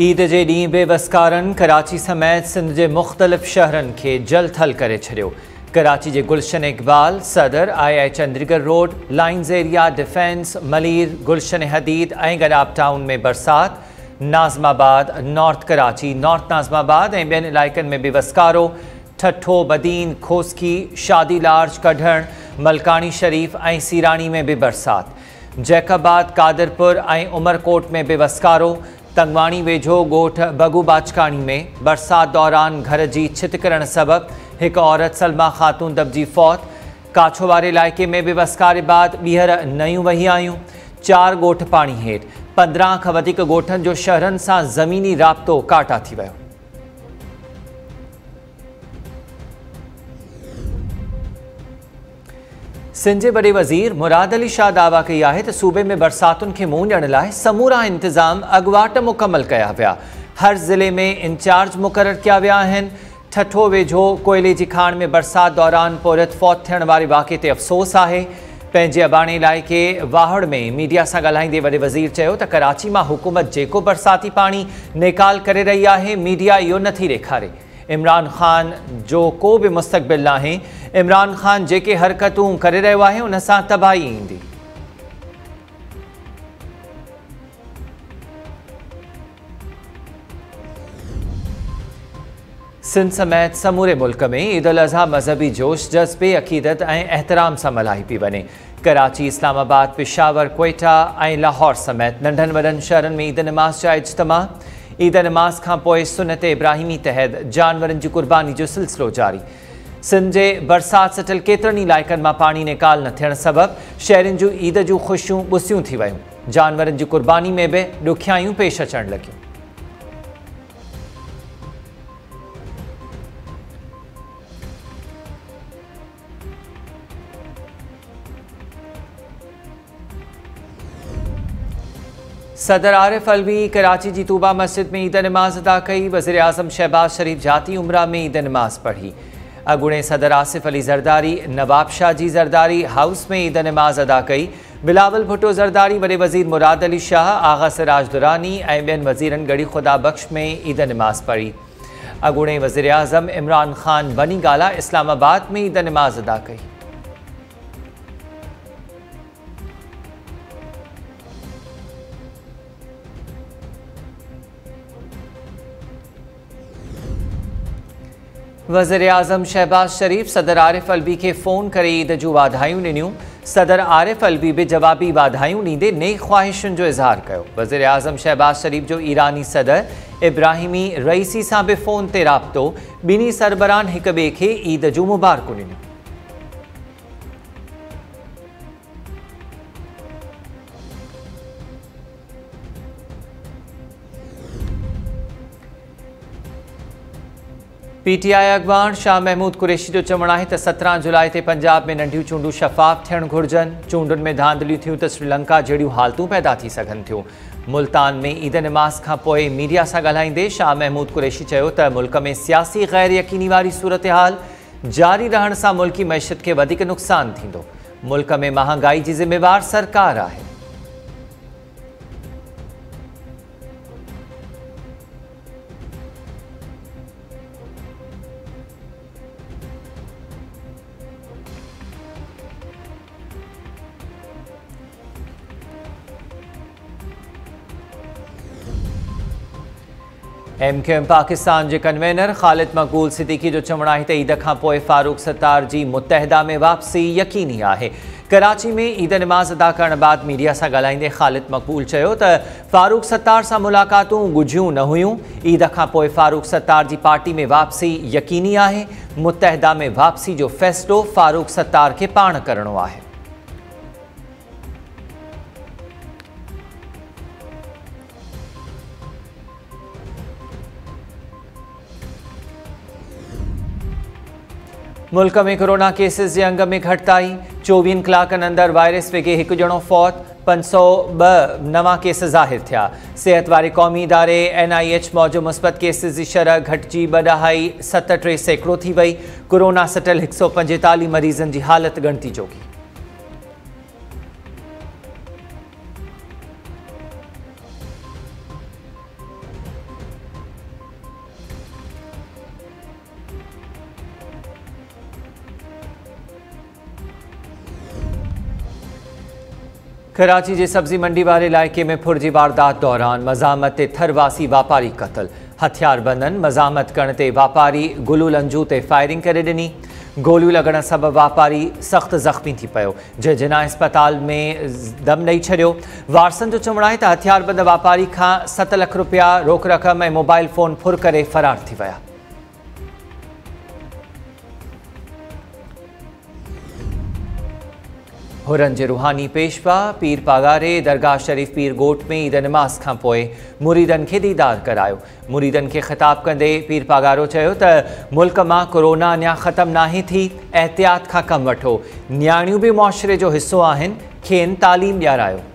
ईद जे ॾींहुं बेवसकारनि कराची समेत सिंध जे मुख़्तलिफ़ शहरनि खे जलथल करे छॾियो। कराची जे Gulshan Iqbal, Saddar, I Chundrigar road, lines area, defence, Malir, Gulshan Hadeed ऐं गडाब टाउन में बरसात। नाज़माबाद, नॉर्थ कराची, नॉर्थ नाज़माबाद ऐं ॿियनि इलाइक़नि में बेवसकारो। ठठो, बदीन, खोसकी, शादी लार्ज, कढण, मलकानी शरीफ ऐं सीरानी में भी बरसात। जैकाबाद, कादरपुर ऐं उमरकोट में बेवसकारो। तंगवाणी वेझो ॻोठ बगू बाचकानी में बरसात दौरान घर जी छित किरण सबबि हिकु औरत सलमा ख़ातून दबजी फौत। काछो वारे इलाइक़े में बेवसकारे बाद ॿीहर नयूं वही आयूं। 4 ॻोठ पाणी हेठि। 15 खां वधीक ॻोठनि जो शहरनि सां ज़मीनी राब्तो काटा थी वियो। सिंध जे वॾे वज़ीर मुराद अली शाह दावा कई आहे त सूबे में बरसातुनि खे मुंहुं ॾियण लाइ समूरा इंतज़ाम अॻुवाट मुकमल कया विया। हर ज़िले में इंचार्ज मुक़रर कया विया आहिनि। ठठो वेझो कोयले जी खाण में बरसात दौरान पोरित फौत थियण वारे वाक़े ते अफ़सोस आहे। पंहिंजे अबाणे इलाइक़े वाहड़ में मीडिया सां ॻाल्हाईंदे वॾे वज़ीर चयो त कराची मां हुकूमत जेको बरसाती पाणी नेकाल करे रही आहे, मीडिया इहो नथी ॾेखारे। इमरान ख़ान जो को बि मुस्तक़बिल नाहे। इमरान ख़ान जेके हरकतूं करे रहियो आहे उन सां तबाही ईंदी। सिंध समेत समूरे मुल्क में ईद उल अज़हा मज़हबी जोश, जज़्बे, अक़ीदत ऐं एहतराम सां मल्हाई पई वञे। कराची, इस्लामाबाद, पेशावर, क्वेटा ऐं लाहौर समेत नंढनि वॾनि शहरनि में ईद नमाज़ जा इज्तिमा। ईद नमाज़ खां पोइ सुन्नत इब्राहिमी तहत जानवरनि जी कुर्बानी जो सिलसिलो जारी। सिंध जे बरसात सटियल केतिरनि इलाइक़नि मां पाणी निकाल न थियण सबबि शहरनि जूं ईद जूं ख़ुशियूं ॿुसियूं थी वियूं। जानवरनि जी कुर्बानी में बि ॾुखियायूं पेश अचण लॻियूं। सदर आरिफ अलवी कराची जी तूबा मस्जिद में ईद नमाज अदा कई। वज़ीर आज़म शहबाज शरीफ जाती उम्रा में ईद नमाज पढ़ी। अगुणे सदर आसिफ अली ज़रदारी नवाब शाह जी ज़रदारी हाउस में ईद नमाज अदा कई। बिलावल भुट्टो ज़रदारी, वॾे वज़ीर मुराद अली शाह, आगा सिराज दुरानी ऐं ॿियनि वज़ीरनि गड़ी खुदा बख्श में ईद नमाज पढ़ी। अगुणे वज़ीर आज़म इमरान ख़ान बनी गाला इस्लामाबाद में ईद नमाज अदा कई। वज़ीर आज़म शहबाज शरीफ सदर आरिफ अलवी खे फ़ोन करे ईद जूं वाधायूं ॾिनियूं। सदर आरिफ अलवी बि जवाबी वाधायूं ॾींदे नेक ख़्वाहिशुनि जो इज़हार कयो। वज़ीर आज़म शहबाज शरीफ जो ईरानी सदर इब्राहिमी रईसी सां बि फ़ोन ते राब्तो। ॿिन्ही सरबराहनि हिक ॿिए खे ईद जूं मुबारकूं ॾिनियूं। PTI अॻवान शाह महमूद कुरैशी जो चवणु आहे त 17 जुलाई ते पंजाब में नंढियूं चूंडूं शफ़ाफ़ थियणु घुरिजनि। चूंडुनि में धांधलियूं थियूं त श्रीलंका जहिड़ियूं हालतूं पैदा थी सघनि थियूं। मुल्तान में ईद नमाज़ खां पोइ मीडिया सां ॻाल्हाईंदे शाह महमूद कुरैशी चयो त मुल्क में सियासी ग़ैर यकीनी वारी सूरत हाल जारी रहण सां मुल्की मईशत खे वधीक नुक़सानु थींदो। मुल्क में महांगाई जी ज़िम्मेवार सरकार आहे। MQM पाकिस्तान जे कन्वेनर ख़ालिद मक़बूल सिद्दीकी जो चवणु आहे त ईद खां पोइ फारूक सत्तार जी मुत्तहिदा में वापसी यकीनी आहे। कराची में ईद नमाज़ अदा करण बाद मीडिया सां ॻाल्हाईंदे ख़ालिद मक़बूल चयो त फारूक सत्तार सां मुलाक़ातूं ॻुझियूं न हुयूं। ईद खां पोइ फारूक सत्तार जी पार्टी में वापसी यकीनी आहे। मुत्तहिदा में वापसी जो फ़ैसिलो फारूक सत्तार खे पाण करणो आहे। मुल्क में कोरोना केसिस जे अंग में घटिताई। 24 कलाकनि अंदरि वायरस वेगे हिकु ॼणो फौत। 502 नवां केस ज़ाहिर थिया। सिहत वारे क़ौमी इदारे NIH मौजूदु मुस्बत केसिस जी शरह घटिजी 2.73% थी वई। कोरोना सटियल 145 मरीज़नि जी हालत ॻणिती जोगी। कराची जे सब्जी मंडी वाले इलाके में फुर्जी वारदात दौरान मज़ामत ते थरवासी वापारी कत्ल। हथियारबंदन मज़ामत करण ते वापारी गुलू लंजू ते फायरिंग करे ॾिनी। गोलियूं लॻण सबबि वापारी सख़्त ज़ख़्मी थी पियो, जंहिं जिना अस्पताल में दम ॾेई छॾियो। वारसनि जो चवणु आहे त हथियारबंद वापारी खां 7 लाख रुपया रोक रक़म ऐं मोबाइल फ़ोन फुर करे फ़रार थी विया। हुरन जे रूहानी पेशवा पीर पागारे दरगाह शरीफ पीर गोट में ईद नमाज़ खां पोइ मुरीदनि खे दीदार करायो। मुरीदनि खे ख़िताब कंदे पीर पागारो चयो त मुल्क मां कोरोना अञा ख़त्म नाहे थी, एहतियात खां कमु वठो। न्याणियूं बि मुआशिरे जो हिसो आहिनि, खेनि तालीम ॾियारायो।